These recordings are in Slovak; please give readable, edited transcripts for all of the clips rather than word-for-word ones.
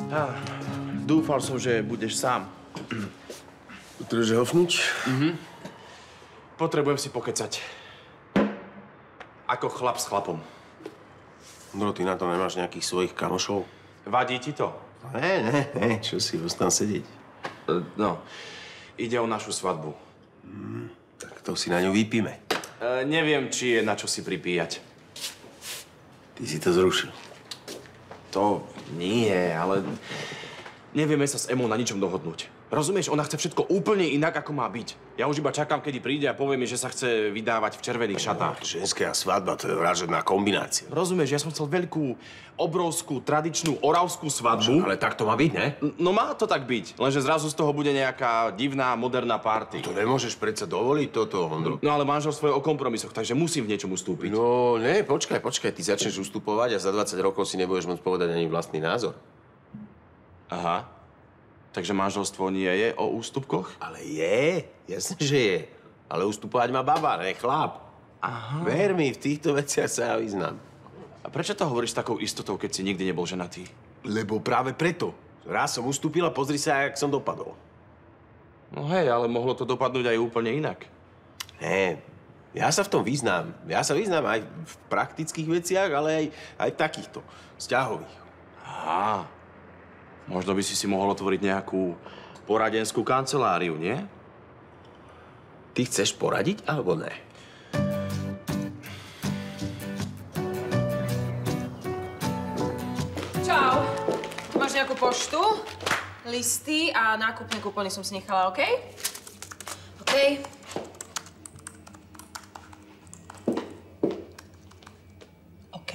Dúfal som, že budeš sám. Potrebuješ hofnúť? Potrebujem si pokecať. Ako chlap s chlapom. No, ty na to nemáš nejakých svojich kamošov? Vadí ti to? Ne, čo si, ostan sedieť. No, ide o našu svadbu. Tak to si na ňu vypíme. Neviem, či je na čo si pripíjať. Ty si to zrušil. To nie, ale nevieme sa s Emou na ničom dohodnúť. Rozumieš, ona chce všetko úplne inak, ako má byť. Ja už iba čakám, kedy príde a povie mi, že sa chce vydávať v červených šatách. Ženská svadba, to je vražedná kombinácia. Rozumieš, ja som chcel veľkú, obrovskú, tradičnú oravskú svadbu. Ale tak to má byť, ne? No má to tak byť, lenže zrazu z toho bude nejaká divná, moderná party. To nemôžeš predsa dovoliť toto, Ondro. No ale manželstvo je o kompromisoch, takže musím v niečom ustúpiť. No, ne, počkaj, ty začneš ustupovať a za 20 rokov si nebudeš môcť povedať ani vlastný názor. Aha. Takže manželstvo nie je o ústupkoch? Ale je, jasne, že je. Ale ustupovať má baba, ne chlap. Aha. Ver mi, v týchto veciach sa ja vyznám. A prečo to hovoríš s takou istotou, keď si nikdy nebol ženatý? Lebo práve preto. Raz som ustúpil a pozri sa, jak som dopadol. No hej, ale mohlo to dopadnúť aj úplne inak. Ne, ja sa v tom vyznám. Ja sa vyznám aj v praktických veciach, ale aj v takýchto, vzťahových. Aha. Možno by si mohol otvoriť nejakú poradenskú kanceláriu, nie? Ty chceš poradiť, alebo ne? Čau. Tu máš nejakú poštu, listy a nákupné kupóny som si nechala, OK? OK. OK.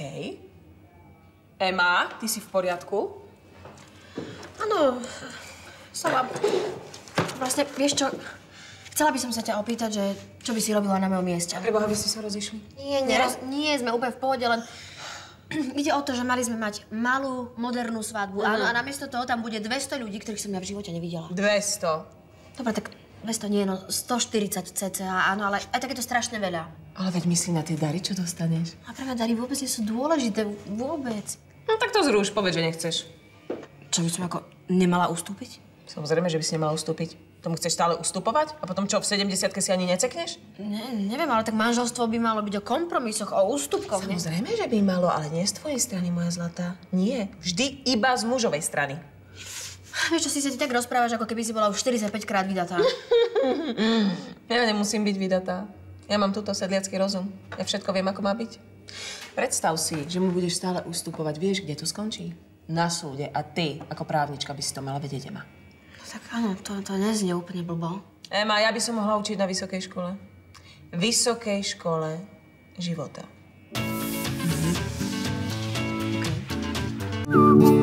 Ema, ty si v poriadku? Áno, Sala, vlastne, vieš čo, chcela by som sa ťa opýtať, že čo by si robila na mojom mieste. Preboha, vy ste sa rozišli? Nie, sme úplne v pohode, len ide o to, že mali sme mať malú, modernú svadbu, áno, a namiesto toho tam bude 200 ľudí, ktorých som ja v živote nevidela. 200? Dobre, tak 200 nie, no 140 cca, áno, ale aj tak je to strašne veľa. Ale veď myslí na tie dary, čo dostaneš. A pre mňa dary vôbec nie sú dôležité, vôbec. No tak to zruš, povedz, že nechceš. Čo by som ako nemala ustúpiť? Samozrejme, že by si nemala ustúpiť. Tomu chceš stále ustupovať? A potom čo, v 70-ke si ani necekneš? Neviem, ale tak manželstvo by malo byť o kompromisoch, o ústupkoch, nie? Samozrejme, že by malo, ale nie z tvojej strany, moja zlatá. Nie. Vždy iba z mužovej strany. Vieš čo, si sa ti tak rozprávaš, ako keby si bola už 45 krát vydatá. Ja nemusím byť vydatá. Ja mám túto sedliacky rozum. Ja všetko viem, ako má byť. Predstav si, že mu budeš stále ustupovať. Vieš, kde to skončí? Na súde. A ty, ako právnička, by si to mala vedieť, Ema. No tak áno, to neznie úplne blbo. Ema, ja by som mohla učiť na vysokej škole. Vysokej škole života. Okay.